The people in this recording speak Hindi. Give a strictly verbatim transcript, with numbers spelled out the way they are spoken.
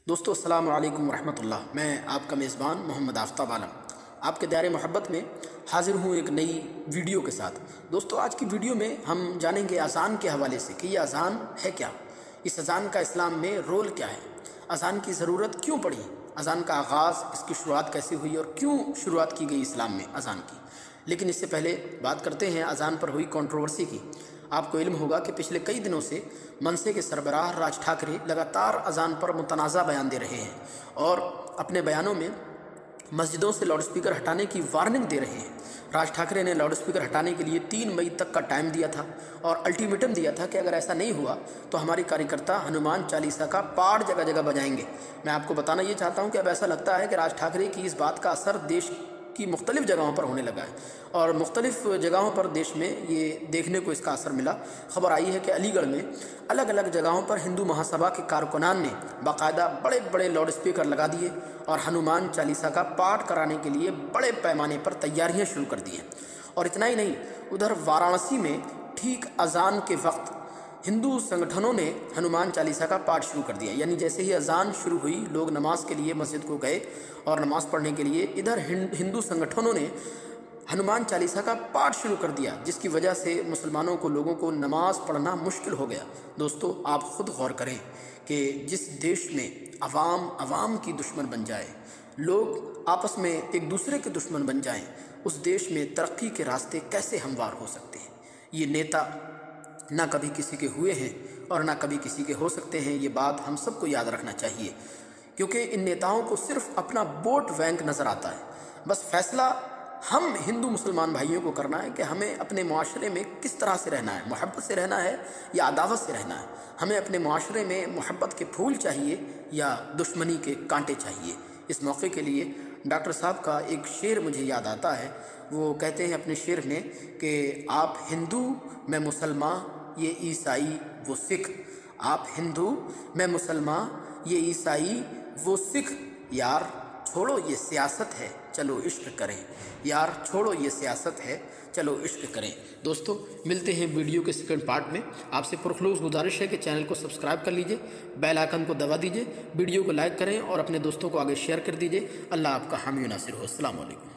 दोस्तों अस्सलाम वालेकुम रहमतुल्लाह। मैं आपका मेज़बान मोहम्मद आफ्ताब आलम आपके दायरे मोहब्बत में हाज़िर हूँ एक नई वीडियो के साथ। दोस्तों आज की वीडियो में हम जानेंगे अज़ान के हवाले से कि ये अज़ान है क्या, इस अज़ान का इस्लाम में रोल क्या है, अज़ान की ज़रूरत क्यों पड़ी, अज़ान का आगाज़, इसकी शुरुआत कैसे हुई और क्यों शुरुआत की गई इस्लाम में अज़ान की। लेकिन इससे पहले बात करते हैं अज़ान पर हुई कंट्रोवर्सी की। आपको इल्म होगा कि पिछले कई दिनों से मनसे के सरबराह राज ठाकरे लगातार अज़ान पर मुतनाज़ा बयान दे रहे हैं और अपने बयानों में मस्जिदों से लाउडस्पीकर हटाने की वार्निंग दे रहे हैं। राज ठाकरे ने लाउडस्पीकर हटाने के लिए तीन मई तक का टाइम दिया था और अल्टीमेटम दिया था कि अगर ऐसा नहीं हुआ तो हमारे कार्यकर्ता हनुमान चालीसा का पाठ जगह जगह बजाएंगे। मैं आपको बताना ये चाहता हूँ कि अब ऐसा लगता है कि राज ठाकरे की इस बात का असर देश की मुख्तलिफ़ जगहों पर होने लगा है और मुख्तलिफ़ जगहों पर देश में ये देखने को इसका असर मिला। खबर आई है कि अलीगढ़ में अलग अलग जगहों पर हिंदू महासभा के कारकुनान ने बाकायदा बड़े बड़े लाउड स्पीकर लगा दिए और हनुमान चालीसा का पाठ कराने के लिए बड़े पैमाने पर तैयारियां शुरू कर दी हैं। और इतना ही नहीं, उधर वाराणसी में ठीक अज़ान के वक्त हिंदू संगठनों ने हनुमान चालीसा का पाठ शुरू कर दिया। यानी जैसे ही अज़ान शुरू हुई लोग नमाज के लिए मस्जिद को गए और नमाज़ पढ़ने के लिए इधर हिंदू संगठनों ने हनुमान चालीसा का पाठ शुरू कर दिया, जिसकी वजह से मुसलमानों को लोगों को नमाज पढ़ना मुश्किल हो गया। दोस्तों आप ख़ुद गौर करें कि जिस देश में अवाम अवाम की दुश्मन बन जाए, लोग आपस में एक दूसरे के दुश्मन बन जाएं, उस देश में तरक्की के रास्ते कैसे हमवार हो सकते हैं। ये नेता ना कभी किसी के हुए हैं और ना कभी किसी के हो सकते हैं। ये बात हम सबको याद रखना चाहिए, क्योंकि इन नेताओं को सिर्फ अपना वोट बैंक नज़र आता है। बस फैसला हम हिंदू मुसलमान भाइयों को करना है कि हमें अपने माशरे में किस तरह से रहना है, मोहब्बत से रहना है या अदावत से रहना है। हमें अपने माशरे में मोहब्बत के फूल चाहिए या दुश्मनी के कांटे चाहिए। इस मौके के लिए डॉक्टर साहब का एक शेर मुझे याद आता है। वो कहते हैं अपने शेर में कि आप हिंदू मैं मुसलमान ये ईसाई वो सिख, आप हिंदू मैं मुसलमान ये ईसाई वो सिख, यार छोड़ो ये सियासत है चलो इश्क करें, यार छोड़ो ये सियासत है चलो इश्क करें। दोस्तों मिलते हैं वीडियो के सेकंड पार्ट में। आपसे पुरखलूस गुजारिश है कि चैनल को सब्सक्राइब कर लीजिए, बेल आइकन को दबा दीजिए, वीडियो को लाइक करें और अपने दोस्तों को आगे शेयर कर दीजिए। अल्लाह आपका हामी नासिर हो। अस्सलाम वालेकुम।